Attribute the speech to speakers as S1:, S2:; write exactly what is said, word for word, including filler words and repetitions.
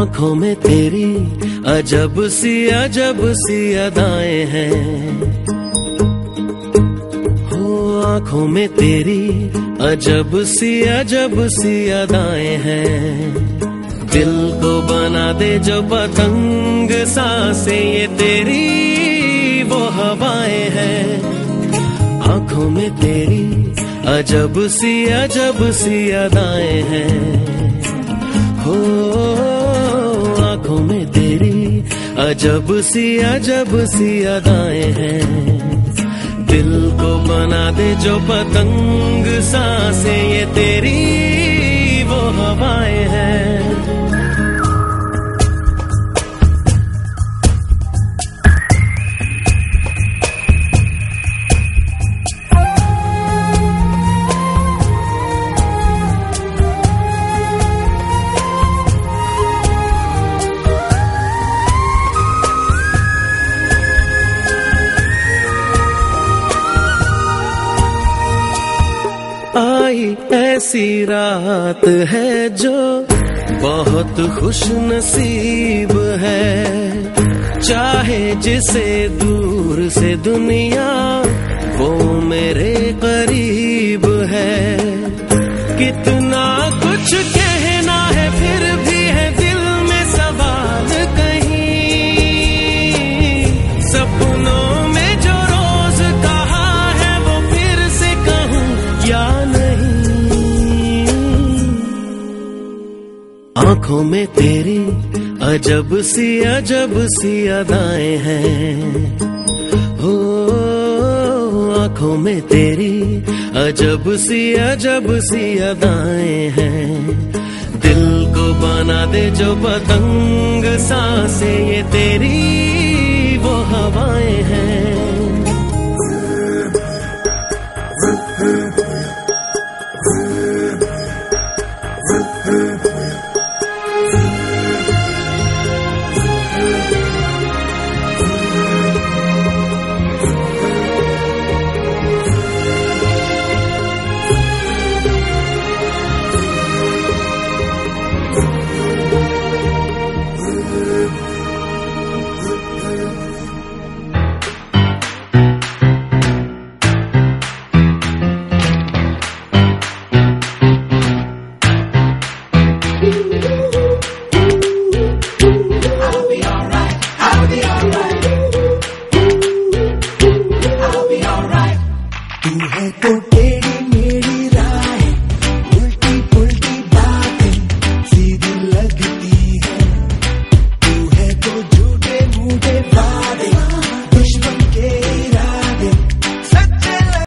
S1: आँखों में तेरी अजब सी अजब सी अदाएं हैं, हो आँखों में तेरी अजब सी अजब सी अदाएं हैं। दिल को बना दे जो पतंग सांसें ये तेरी वो हवाएं हैं। आँखों में तेरी अजब सी अजब सी अदाएं हैं, हो आँखों में तेरी अजब सी अजब सी अदाएं हैं। दिल को बना दे जो पतंग सांसें ये तेरी वो हवाएं हैं। आई ऐसी रात है जो बहुत खुश नसीब है, चाहे जिसे दूर से दुनिया वो मेरे करीब है। कितना कुछ कहना है फिर भी है दिल में सवाल कहीं, सपनों में जो रोज कहा है वो फिर से कहूँ या आँखों में तेरी अजब सी अजब सी अदाएं हैं, हो आँखों में तेरी अजब सी अजब सी अदाएं हैं। दिल को बना दे जो पतंग सांसें ये तेरी वो हवाएं हैं।
S2: तू है तो